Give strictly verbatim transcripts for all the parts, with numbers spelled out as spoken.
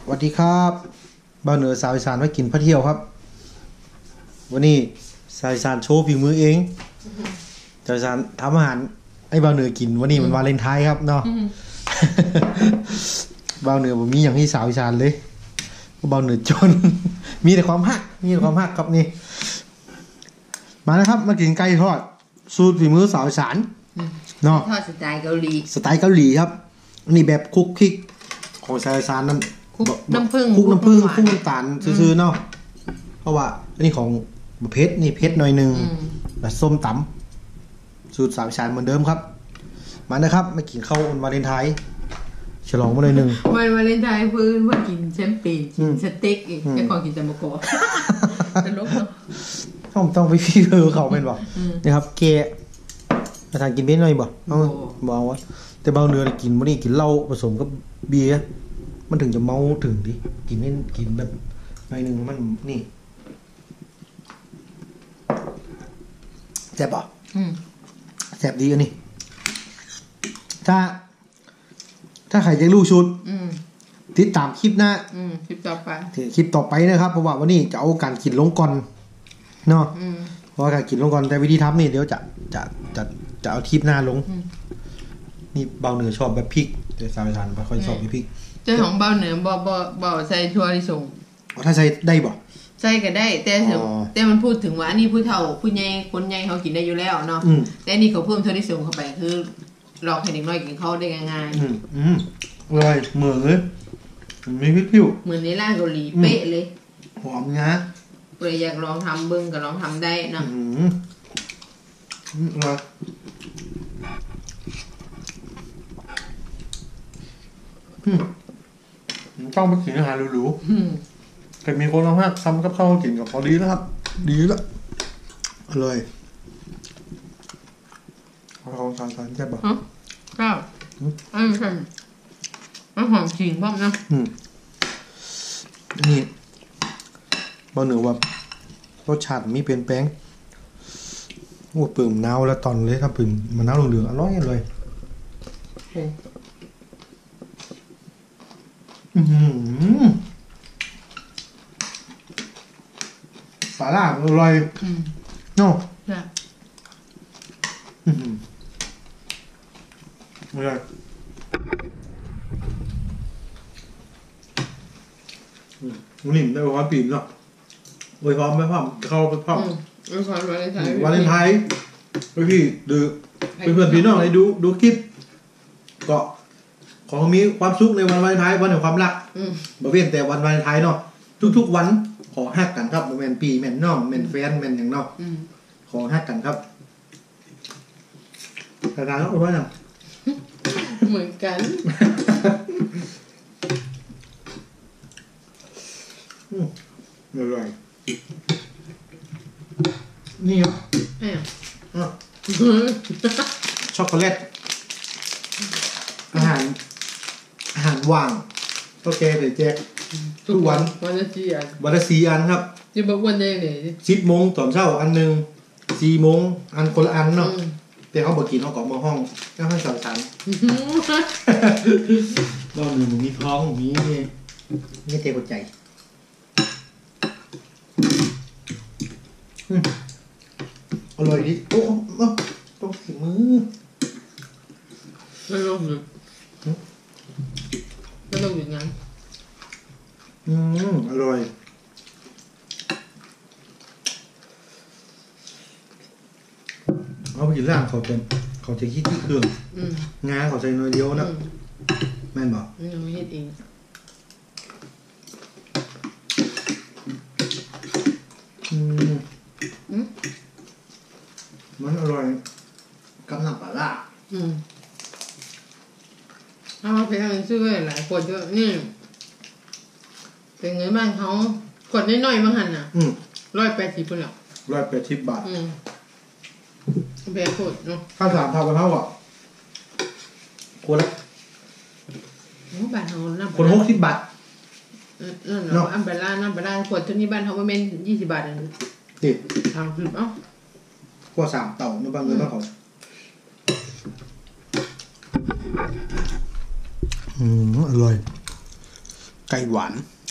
สวัสดีครับบ้านเหนือสาวอีสานมากินพระเที่ยวครับวันนี้สาวอีสานโชว์ฝีมือเองสาวอีสานทำอาหารให้บ้านเหนือกินวันนี้มันวาเลนไทน์ครับเนาะบ้านเหนือผมมีอย่างที่สาวอีสานเลยบ้านเหนือจนมีแต่ความฮักมีแต่ความฮักครับนี่มานะครับมากินไก่ทอดสูตรฝีมือสาวอีสานเนาะทอดสไตล์เกาหลีสไตล์เกาหลีครับนี่แบบคุกคิกของสาวอีสานนั่นคุกน้ำผึ้งคุกน้ำผึ้งคุกน้ำตาลซื้อๆเนาะเพราะว่าอันนี้ของเพชรนี่เพชรหน่อยหนึ่งแบบส้มตำสูตรสาวอีสานเหมือนเดิมครับมานะครับมากินข้าววันวาเลนไทน์ฉลองมาเลยหนึ่งวันวาเลนไทน์เพื่อนว่ากินแชมเปญกินสเต็กอีกแค่ของกินแต่มะกอกตลกเนาะต้องต้องไปพี่เออเขาเป็นบอกนี่ครับเกะอาจารย์กินเบสหน่อยบอกเอาบอกว่าแต่เบาเนื้อกินวันนี้กินเหล้าผสมกับเบียร์มันถึงจะเมาถึงดิกินให้กินแบบหน่อยหนึ่งมันนี่แซ่บป่ะแซ่บดีอันนี้ถ้าถ้าใครจะรู้ชุดติดตามคลิปหน้าคลิปต่อไปคลิปต่อไปนะครับเพราะว่าวันนี้จะเอาการกินลงก่อนเนาะเพราะว่าการกินลงก่อนแต่วิธีทำนี่เดี๋ยวจะจะจะจะเอาคลิปหน้าลงนี่เบาเหนือชอบแบบพริกแต่สาวอีสานไม่ค่อยชอบพริกเจ้าของเบาเหนือบ่บ่บ่ใส่ถั่วลิสงถ้าใส่ได้บ่ใส่ก็ได้แต่แต่มันพูดถึงว่านี่ผู้เฒ่าผู้ใหญ่คนใหญ่เขากินได้อยู่แล้วเนาะแต่นี่เขาเพิ่มถั่วลิสงเข้าไปคือลองให้เด็กน้อยกินเขาได้ง่ายๆอืมอืมอร่อยเหมือนเลยมีพริกผิวเหมือนในร้านเกาหลีเป๊ะเลยหอมนะเผื่ออยากลองทำเบิ้งก็ลองทำได้เนาะอืมอืมอร่อยอืมต้องไปกินอาหารหรูๆแต่มีคนเอามากซ้ำกับข้าวกินกับพอดีแล้วครับดีแล้วอร่อยของสารสารแซ่บป่ะครับอันนี้ใช่มันหอมจริงพ่อนะอืมนี่บะหนึ่งว่ารสชาติมีเปลี่ยนแปลงโอ้เปิ่มมะนาวแล้วตอนเลยครับเปิ่มมะนาวเหลืองๆอร่อยเลยอืมปลาล่าอร่อยเนาะอืมอร่อยวันนี้ได้ความปีนเนาะอวยพรไหมพ่อเข้าไปพ่ออวยพรวาเลนไทน์วาเลนไทน์พี่ดูเพื่อนๆพี่น้องให้ดูดูคลิปก็ขอมีความสุขในวันวาเลนไทน์วันแห่งความรักบ่เว้นแต่วันวาเลนไทน์เนาะทุกๆวันขอฮักกันครับแม่นปีแม่นน้องแม่นแฟนแม่นอย่างเนาะขอฮักกันครับแต่การต้องว่าอย่างเหมือนกันอร่อยนี่ครับช็อกโกแลตอาหารอาหารว่างก็แกเดี๋ยวแจกทุกวันวันละสี่อันวันละสี่อันครับจะบอกวันได้เลยสิบโมงตอนเช้าอันหนึ่งสี่โมงอันคนละอันเนาะแต่เขาบอกกินเขากลับมาห้องก็ให้สาวสารก็หนึ่งมีท้องมีนี่ไม่เจ็บหัวใจอร่อยดิโอ้โอ้ต้องสีมือไม่ลงเลยไม่ลงอย่างนั้นอืมอร่อยเอาไปกินล่างเขาเป็นเขาจะคิดที่เครื่องงาเขาใส่น้อยเดียวนะแม่นบอกไม่เห็นเองอืมมันอร่อยกับน้ำปลาล่าอืมเอาไปทำซื้อหลายขวดเยอะนี่เป็นไงบ้างเขาขวดน้อยๆบางหันอ่ะร้อยแปดสิบคนหรอร้อยแปดสิบบาทอืมแพงขวดเนาะค่าสามเท่ากันเท่าอ่ะขวดละบ้านเขาน้ำขวดหกสิบบาทเนาะอันเบล่าน้ำเบล่าขวดเท่านี้บ้านเขาไม่เป็นยี่สิบบาทเองติดทางคือเอ้าขวดสามเต่าในบางเงินบ้านเขาอืมอร่อยไก่หวาน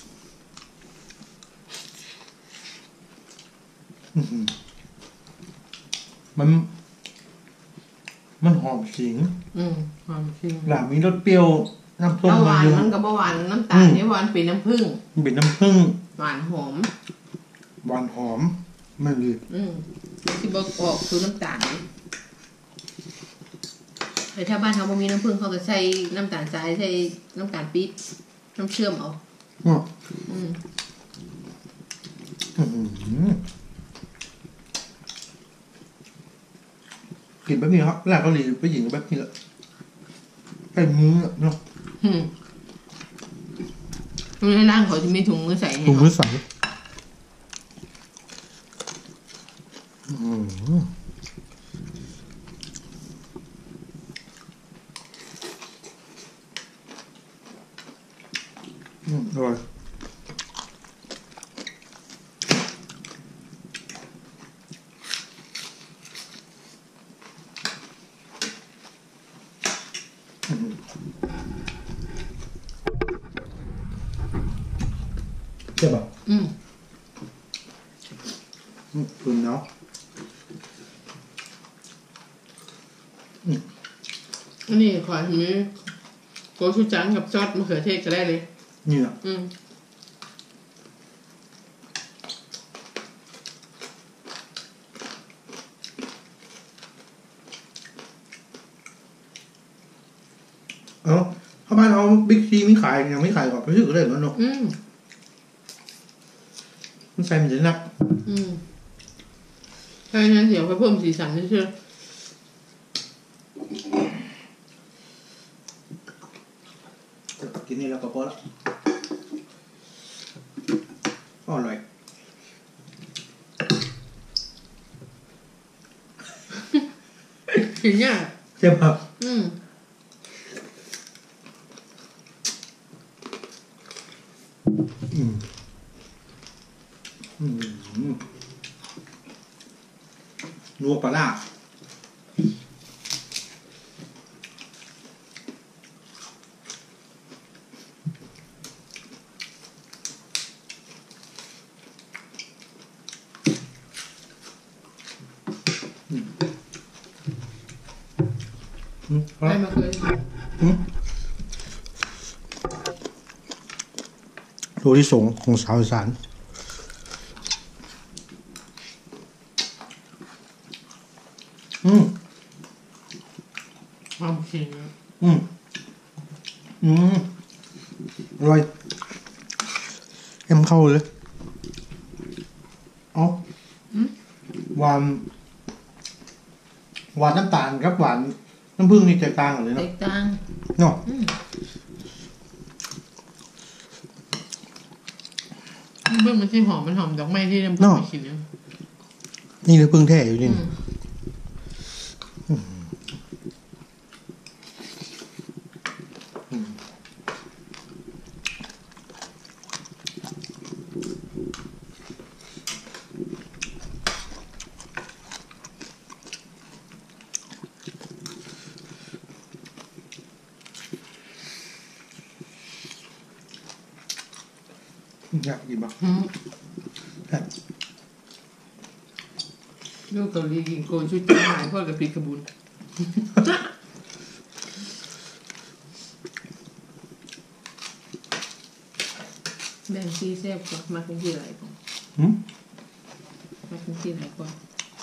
มันมันหอมขิงอืมหอมขิงหลามีรสเปรี้ยวน้ำส้มเอาหวานอยู่มันก็บ่หวานน้ำตาลนี่หวานเป็นน้ำผึ้งมันเป็นน้ำผึ้งหวานหอมหวานหอมมันดีอืมที่บอกออกคือน้ำตาลแต่ถ้าบ้านเขาบ่มีน้ำผึ้งเขาก็ใส่น้ำตาลทรายใส่น้ำตาลปี๊บน้ำเชื่อมเอาอ๋ออืมอื้อหือกินแบบนี้ครับร้านเกาหลีไปหญิงแบบนี้แหละเป็นมื้อเนาะอืมในร้านเขาจะมีถุงมือใส่ให้ถุงมือใสอืมอืมอร่อยใช่ป่ะอืมอืมคุณเนาะอันนี้ขอให้มีโกชูจังกับซอสมะเขือเทศก็ได้เลยนี่อ่ะอืมเอ้าถ้าบ้านเราบิ๊กซีไม่ขายยังไม่ขายก่อนไปซื้อเลยมันเนาะอืมมันใส่มันจะหนักอืมใช่นั้นเดี๋ยวไปเพิ่มสีสันเชื่อกินนี่แล้วก็พอละอร่อยกินยากใช่ป่ะอืมอืมอืมนัวปลาร้าอืมอืมไปมาเลยอืมตัวที่สองของสาวอีสานอืมความจริงอืมอืมอร่อยเอ็มเข้าเลยเอาหวานหวานน้ำตาลครับหวานน้ำผึ้งนี่แตกต่างกันเลยแตเนาะกต่างเนาะอืมเบื้องมันที่หอมมันหอมดอกไม้ที่น้ำผึ้งไม่กินเนี่ยนี่เลยพึ่งแท้อยู่นี่อืมอยากกินบ้างอืมลูกเกาหลีกินโกนชุดจ้าหมายพ่อกับปีกระบุนแบ่งซีแซ่บกว่ามาเป็นที่ไหนก่อนหืมมาเป็นที่ไหนก่อน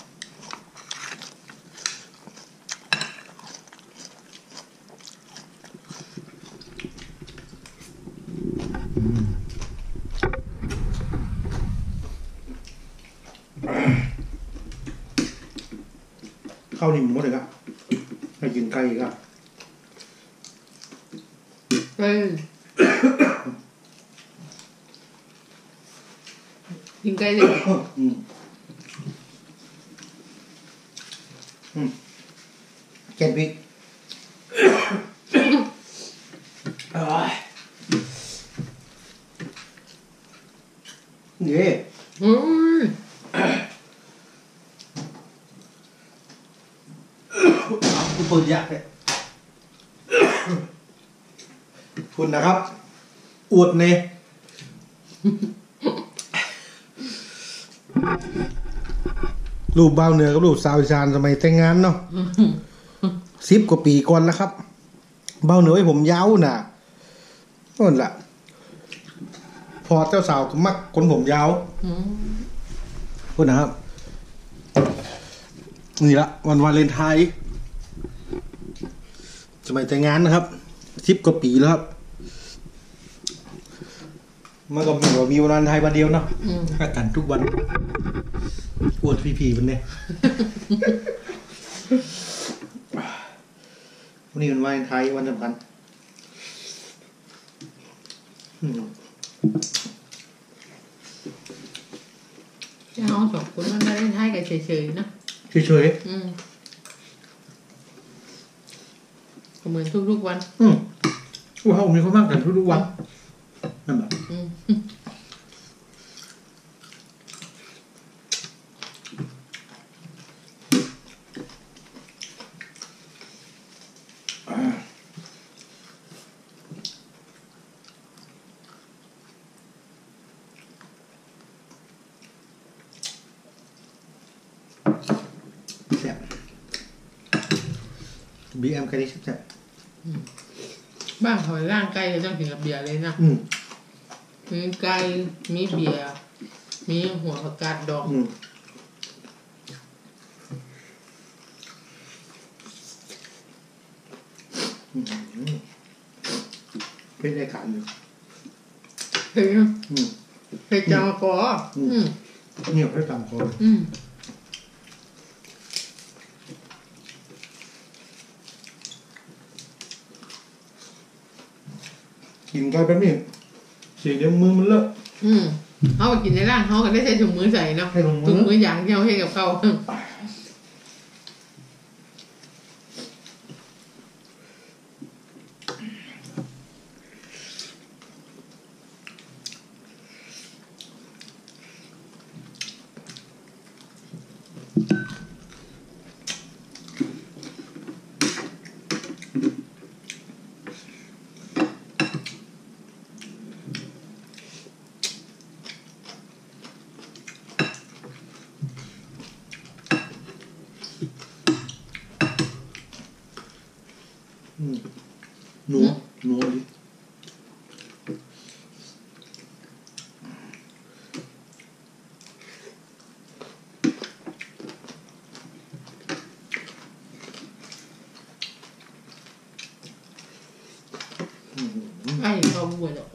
ข้าวนี่หมดเลยครับให้กินไก่อีกครับเอ้ยกินไก่เลยอืมอืมแกนพริกอร่อยนี่อืมกูเปิดยากเลยคุณนะครับอวดเนี่ยรูปเบาเหนือกับรูปสาวอีสานสมัยแต่งงานเนาะสิบกว่าปีก่อนแล้วครับเบาเหนือให้ผมยาวน่ะนั่นแหละพอเจ้าสาวก็มักคนผมยาวพูดนะครับนี่ละวันวาเลนไทน์สมัยแต่งงานนะครับสิบกว่าปีแล้วครับมันก็เหมือนว่ามีวันวาเลนไทน์วันเดียวเนาะก็กันทุกวันอวดพี่ๆมันเนี่ยวันนี้เป็นวันวาเลนไทน์วันสำคัญจะเอาสองคนมันมาเล่นไทยกันเฉยๆนะเฉยๆอืมก็เหมือนทุกๆวันอืมว้าวมีคนมากกันทุกๆวันนั่นแบบบีเอ็มกันดิแซ่บบ้านเขาร่างไก่จะต้องกินกับเบียร์เลยนะมีไก่มีเบียร์มีหัวผักกาดดองเป็นรายการอยู่เฮ้ยเฮ้ยจังกอเนี่ยเฮ้ยจังกอกินไก่แบบนี้เสียงเดี๋ยวมือมันเลอะอืมเขากินในร่างเขาก็ได้ใช้ถุงมือใส่เนาะถุงมืออย่างเดียวให้กับเขาหนูหนูดิไอ้เขาบุญหรอ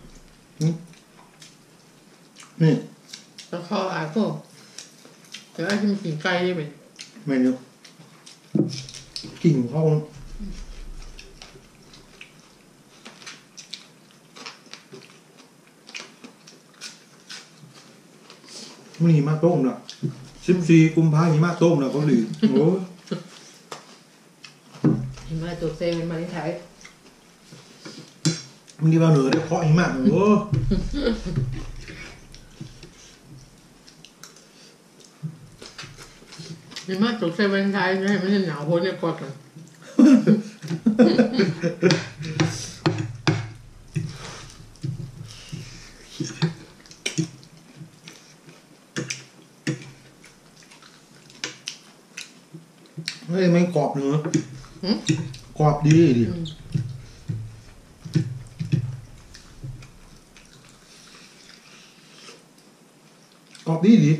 นี่แล้วเขาอ่ะพวกแต่ไอ้ที่มันกินไก่ได้ไหมไม่เนาะกิ่งเขามันหิมะต้มนะสิบสี่กุมภาหิมะต้มนะเขาหลีโอ้หิมะตัวเซมันมาที่ไทยมันดีบ้าเหนือได้เพาะหิมะโอ้หิมะตัวเซมันไทยไงไม่ใช่หนาวพ้นเนี่ยกอดกันเฮ้ยไม่กรอบเนื้อกรอบดีดิกรอบดีดิ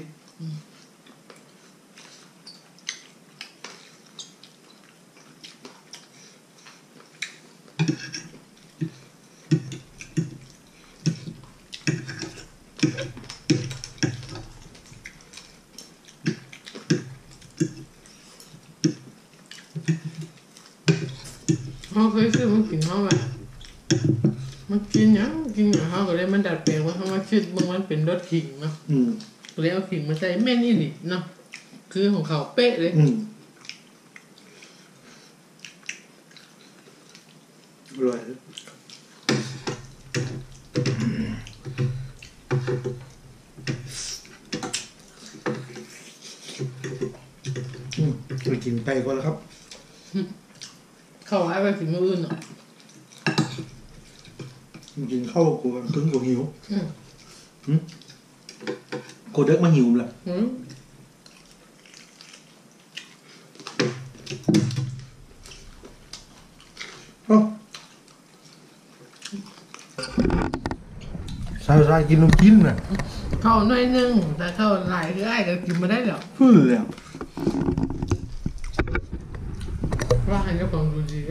เขาเคยซื้อมันกินเขาแบบมันกินอย่างกินอย่างเขาก็เลยมันดัดแปลงว่าเขามาคิดบางวันเป็นรสขิงเนาะเลยเอาขิงมาใส่แม่นี่ดิเนาะคือของเขาเป๊ะเลยอร่อยอืมไปกินไก่ก่อนแล้วครับเขาไอ้ไปถึงมืออื่นเนาะกินข้าวกูถึงกูหิวอืมหืมกูเด็กมาหิวเลยอืมเอ้าใส่ใส่กินนมกินน่ะเข้าหน่อยนึงแต่เข้าหลายคือไอ้ก็กินมาได้หรอกฟื้นเลยอะว่าให้เจ้าของดูดี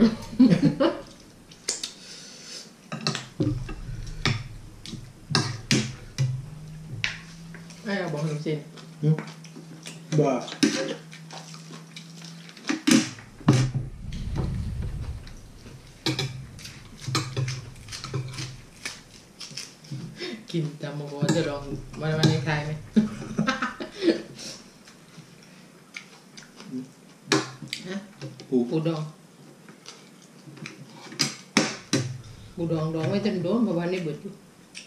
ไอ้บอกหนูสิหืมบ้ากินจำมาบอกว่าจะลองวันวันในไทยไหมฮะปูปูดองปูดองดองไว้จนโดนประมาณนี้เบิดอยู่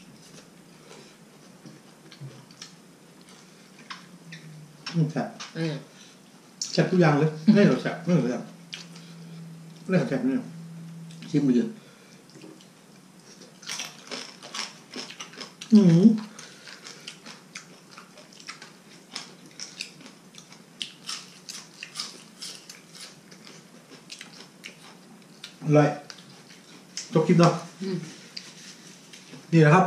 อืมแซ่บอืมแซ่บทุกอย่างเลยไม่เหรอแซ่บไม่เหรอแซ่บไม่เหรอแซ่บเนี่ยชิมเลยอืมอร่อยจบคลิปเนาะอืมนี่นะครับ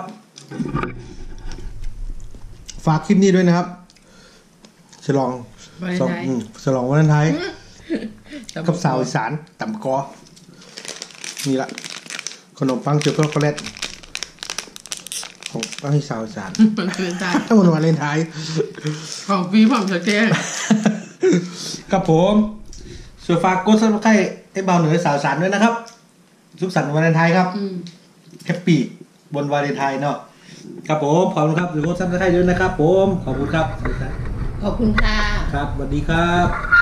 ฝากคลิปนี้ด้วยนะครับฉลองวันในสองไทยอืมฉลองวันไทยจำกับสาวอีสานต่ำกอนี่ละขนมปังช็อกโกแลตของปังที่สาวอีสานมันคือไทยวันวาเลนไทน์ของปีผมสแกนครับผมส่วนฝากกดซับสไครต์ให้เบาเหนือสาวสารด้วยนะครับ สุขสันต์วันวาเลนไทน์ครับอืมแฮปปี้บนวาเลนไทน์เนาะครับผมขอบคุณครับหรือกดซับสไครต์ด้วยนะครับ ผมขอบคุณครับขอบคุณค่ะครับสวัสดีครับ